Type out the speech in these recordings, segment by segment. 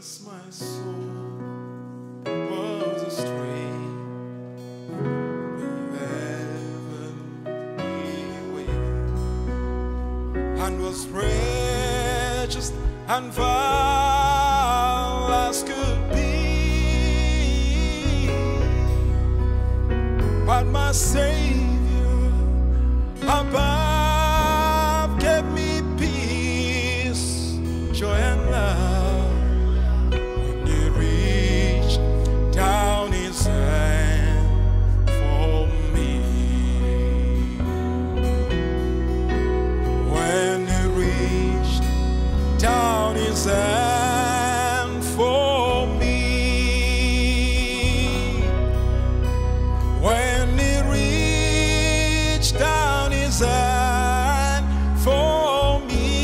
My soul was astray, heavenly way, and was precious and vile as could be, but my Savior above gave me peace, joy and love. And for me, when he reached down his hand for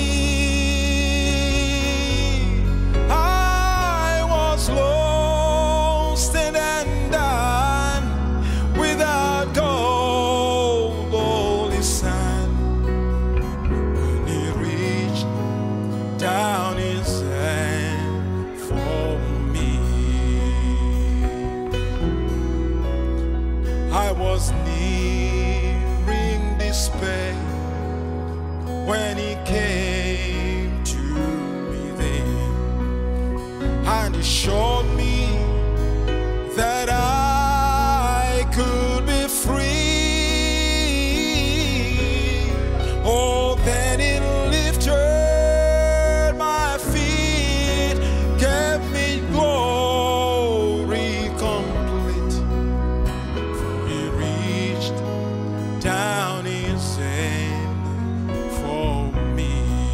me, I was lost and undone without gold, only sand. When he reached down his hand for me, I was nearing despair when he came to me there, and he showed me that I could be free. Oh, then he lifted down his hand for me.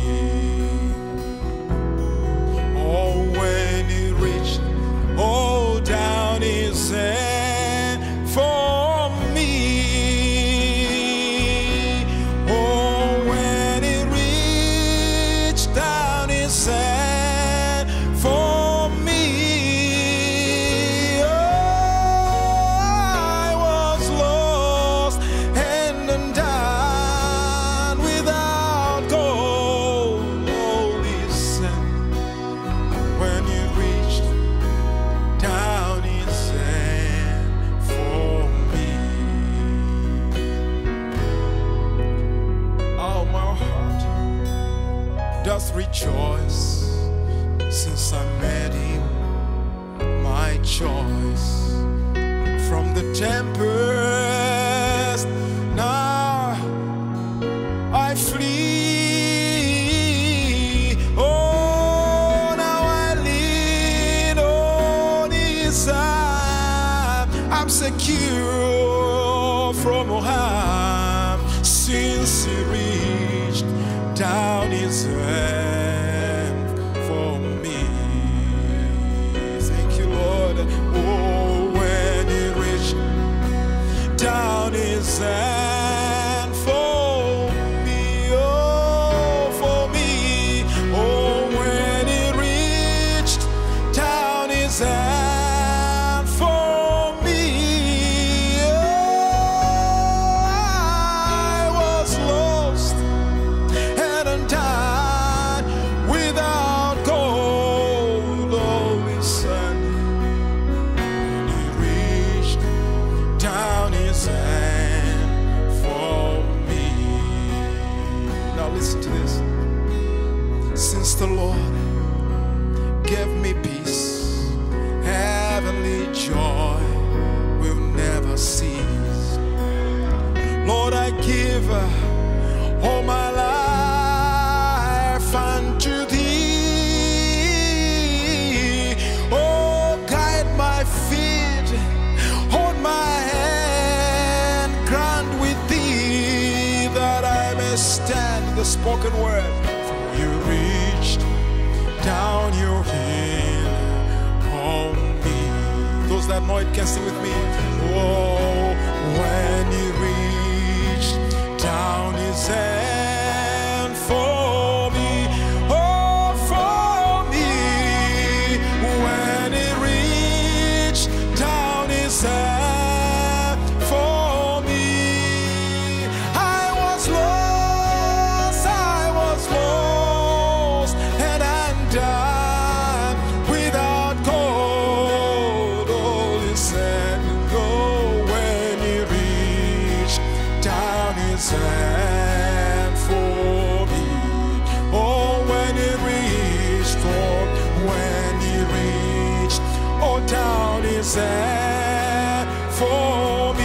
Oh, when he reached, oh, down his hand for me. Oh, when he reached down his hand for me. Does rejoice since I met him, my choice from the tempest. Now I flee. Oh, now I lean on his arm. I'm secure from harm since he reached down his hand for me. Thank you, Lord. Oh, when he reached down his hand for me, oh, for me. Oh, when he reached down his hand for me, oh, I was lost and undone without gold, only sun. When he reached down his hand for me. Now listen to this. Since the Lord gave me peace, heavenly joy will never cease. Lord, I give all my life unto thee. Oh, guide my feet, hold my hand, grant with thee that I may stand. The spoken word. For you reached down your hand on me. Those that know it can sing with me. Oh, when you reached down his hand for me, oh, for me. When he reached down his hand for me, I was lost and undone without Old Town is there for me.